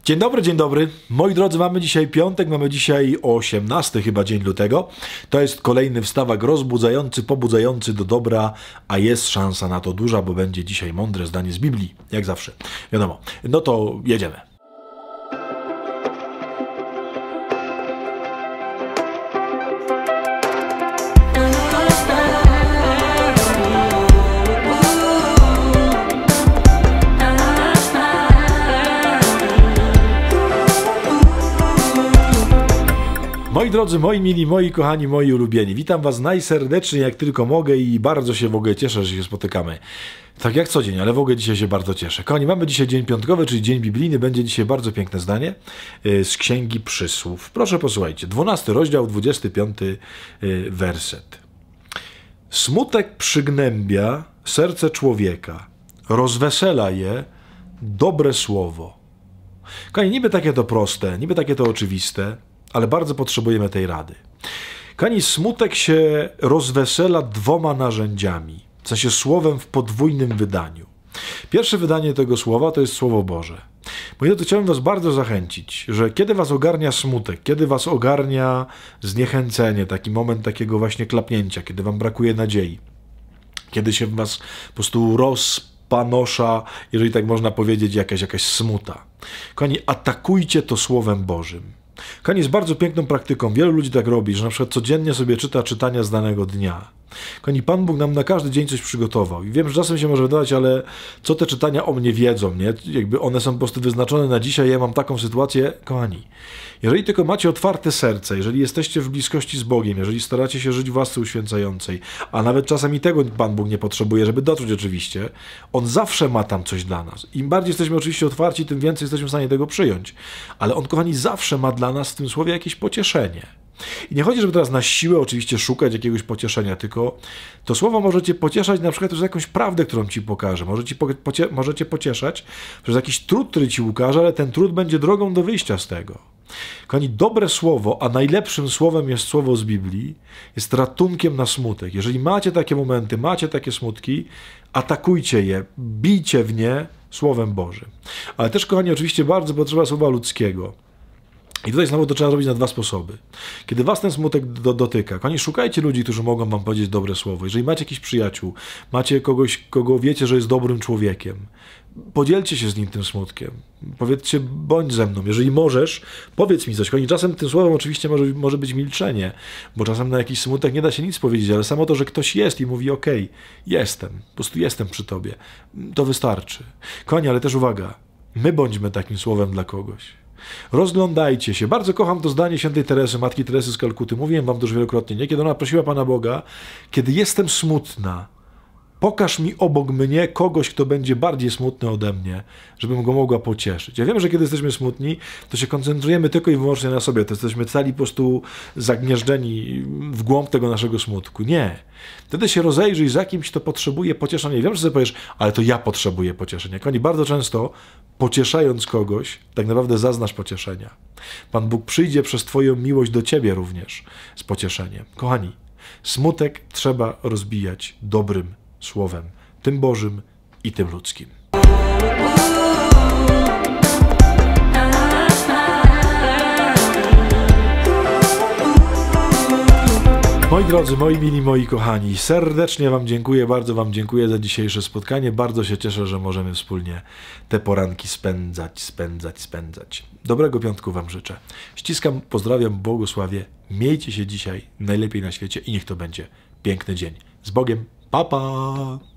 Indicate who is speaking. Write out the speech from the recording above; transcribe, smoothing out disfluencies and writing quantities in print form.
Speaker 1: Dzień dobry. Moi drodzy, mamy dzisiaj piątek, mamy dzisiaj 18 chyba dzień lutego. To jest kolejny wstawak rozbudzający, pobudzający do dobra, a jest szansa na to duża, bo będzie dzisiaj mądre zdanie z Biblii, jak zawsze. Wiadomo. No to jedziemy. Moi drodzy, moi mili, moi kochani, moi ulubieni, witam was najserdeczniej jak tylko mogę i bardzo się w ogóle cieszę, że się spotykamy. Tak jak co dzień, ale w ogóle dzisiaj się bardzo cieszę. Kochani, mamy dzisiaj dzień piątkowy, czyli dzień biblijny, będzie dzisiaj bardzo piękne zdanie z Księgi Przysłów. Proszę posłuchajcie, 12 rozdział, 25 werset. Smutek przygnębia serce człowieka, rozwesela je dobre słowo. Kochani, niby takie to proste, niby takie to oczywiste, ale bardzo potrzebujemy tej rady. Kochani, smutek się rozwesela dwoma narzędziami, w sensie słowem w podwójnym wydaniu. Pierwsze wydanie tego słowa to jest Słowo Boże. Moi drodzy, chciałbym was bardzo zachęcić, że kiedy was ogarnia smutek, kiedy was ogarnia zniechęcenie, taki moment takiego właśnie klapnięcia, kiedy wam brakuje nadziei, kiedy się w was po prostu rozpanosza, jeżeli tak można powiedzieć, jakaś smuta. Kochani, atakujcie to Słowem Bożym. Kochani, jest bardzo piękną praktyką. Wielu ludzi tak robi, że na przykład codziennie sobie czyta czytania z danego dnia. Kochani, Pan Bóg nam na każdy dzień coś przygotował. I wiem, że czasem się może wydawać, ale co te czytania o mnie wiedzą, nie? Jakby one są po prostu wyznaczone na dzisiaj, ja mam taką sytuację. Kochani, jeżeli tylko macie otwarte serce, jeżeli jesteście w bliskości z Bogiem, jeżeli staracie się żyć w łasce uświęcającej, a nawet czasami tego Pan Bóg nie potrzebuje, żeby dotrzeć oczywiście, On zawsze ma tam coś dla nas. Im bardziej jesteśmy oczywiście otwarci, tym więcej jesteśmy w stanie tego przyjąć. Ale On, kochani, zawsze ma dla nas w tym słowie jakieś pocieszenie. I nie chodzi, żeby teraz na siłę oczywiście szukać jakiegoś pocieszenia, tylko to słowo może cię pocieszać na przykład przez jakąś prawdę, którą ci pokaże. Może cię pocieszać przez jakiś trud, który ci ukaże, ale ten trud będzie drogą do wyjścia z tego. Kochani, dobre słowo, a najlepszym słowem jest słowo z Biblii, jest ratunkiem na smutek. Jeżeli macie takie momenty, macie takie smutki, atakujcie je, bijcie w nie Słowem Bożym. Ale też, kochani, oczywiście bardzo potrzeba słowa ludzkiego. I tutaj znowu to trzeba robić na dwa sposoby. Kiedy was ten smutek dotyka, kochani, szukajcie ludzi, którzy mogą wam powiedzieć dobre słowo. Jeżeli macie jakichś przyjaciół, macie kogoś, kogo wiecie, że jest dobrym człowiekiem, podzielcie się z nim tym smutkiem. Powiedzcie, bądź ze mną. Jeżeli możesz, powiedz mi coś. Kochani, czasem tym słowem oczywiście może być milczenie, bo czasem na jakiś smutek nie da się nic powiedzieć, ale samo to, że ktoś jest i mówi, okej, jestem, po prostu jestem przy tobie, to wystarczy. Kochani, ale też uwaga, my bądźmy takim słowem dla kogoś. Rozglądajcie się. Bardzo kocham to zdanie świętej Teresy, matki Teresy z Kalkuty. Mówiłem wam to już wielokrotnie, nie? Kiedy ona prosiła Pana Boga, kiedy jestem smutna, pokaż mi obok mnie kogoś, kto będzie bardziej smutny ode mnie, żebym go mogła pocieszyć. Ja wiem, że kiedy jesteśmy smutni, to się koncentrujemy tylko i wyłącznie na sobie. To jesteśmy cali po prostu zagnieżdżeni w głąb tego naszego smutku. Nie. Wtedy się rozejrzyj za kimś, kto potrzebuje pocieszenia. I wiem, że sobie powiesz, ale to ja potrzebuję pocieszenia. Kochani, bardzo często pocieszając kogoś, tak naprawdę zaznasz pocieszenia. Pan Bóg przyjdzie przez twoją miłość do ciebie również z pocieszeniem. Kochani, smutek trzeba rozbijać dobrym Słowem, tym Bożym i tym ludzkim. Moi drodzy, moi mili, moi kochani, serdecznie wam dziękuję, bardzo wam dziękuję za dzisiejsze spotkanie. Bardzo się cieszę, że możemy wspólnie te poranki spędzać. Dobrego piątku wam życzę. Ściskam, pozdrawiam, błogosławię. Miejcie się dzisiaj najlepiej na świecie i niech to będzie piękny dzień. Z Bogiem. Pa, pa!